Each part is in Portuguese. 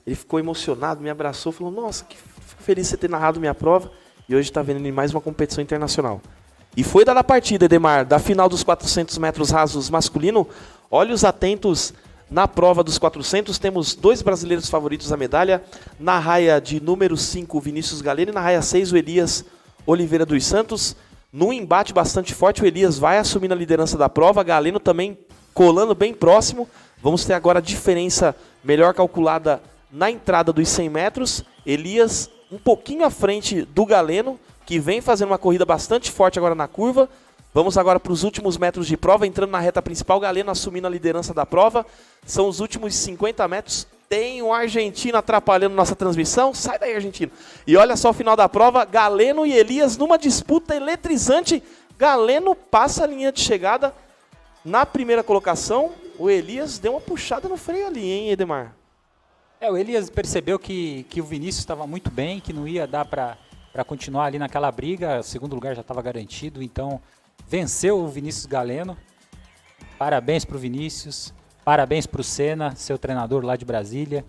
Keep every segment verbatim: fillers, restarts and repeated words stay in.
Ele ficou emocionado, me abraçou, falou, nossa, que fico feliz de você ter narrado minha prova. E hoje está vendo ele em mais uma competição internacional. E foi dada a partida, Edemar, da final dos quatrocentos metros rasos masculino. Olhos atentos na prova dos quatrocentos. Temos dois brasileiros favoritos à medalha. Na raia de número cinco, o Vinícius Galeno. E na raia seis, o Elias Oliveira dos Santos. Num embate bastante forte, o Elias vai assumindo a liderança da prova. Galeno também colando bem próximo. Vamos ter agora a diferença melhor calculada na entrada dos cem metros. Elias um pouquinho à frente do Galeno, que vem fazendo uma corrida bastante forte agora na curva. Vamos agora para os últimos metros de prova, entrando na reta principal, Galeno assumindo a liderança da prova. São os últimos cinquenta metros. Tem um argentino atrapalhando nossa transmissão. Sai daí, argentino. E olha só o final da prova, Galeno e Elias numa disputa eletrizante. Galeno passa a linha de chegada na primeira colocação. O Elias deu uma puxada no freio ali, hein, Edemar? É, o Elias percebeu que, que o Vinícius estava muito bem, que não ia dar para para continuar ali naquela briga. O segundo lugar já estava garantido, então venceu o Vinícius Galeno. Parabéns para o Vinícius, parabéns para o Senna, seu treinador lá de Brasília.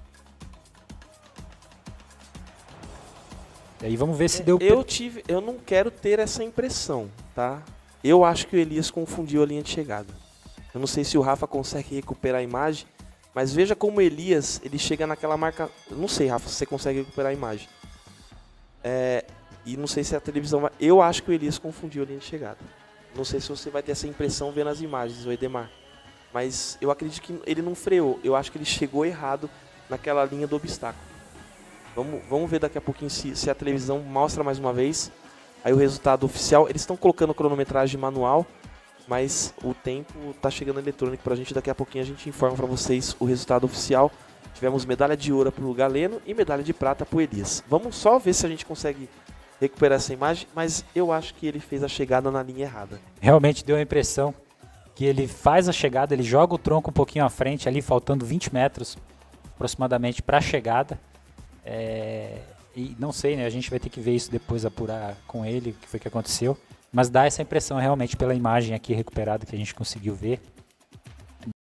E aí vamos ver se deu... Eu, tive, eu não quero ter essa impressão, tá? Eu acho que o Elias confundiu a linha de chegada. Eu não sei se o Rafa consegue recuperar a imagem, mas veja como o Elias, ele chega naquela marca... Eu não sei, Rafa, se você consegue recuperar a imagem. É, e não sei se a televisão vai... Eu acho que o Elias confundiu a linha de chegada. Não sei se você vai ter essa impressão vendo as imagens, o Edemar. Mas eu acredito que ele não freou. Eu acho que ele chegou errado naquela linha do obstáculo. Vamos, vamos ver daqui a pouquinho se, se a televisão mostra mais uma vez. Aí o resultado oficial. Eles estão colocando cronometragem manual, mas o tempo está chegando eletrônico pra gente. Daqui a pouquinho a gente informa para vocês o resultado oficial. Tivemos medalha de ouro para o Galeno e medalha de prata para o Elias. Vamos só ver se a gente consegue recuperar essa imagem, mas eu acho que ele fez a chegada na linha errada. Realmente deu a impressão que ele faz a chegada, ele joga o tronco um pouquinho à frente, ali faltando vinte metros aproximadamente para a chegada. É... E não sei, né? A gente vai ter que ver isso depois, apurar com ele o que foi que aconteceu. Mas dá essa impressão realmente pela imagem aqui recuperada que a gente conseguiu ver.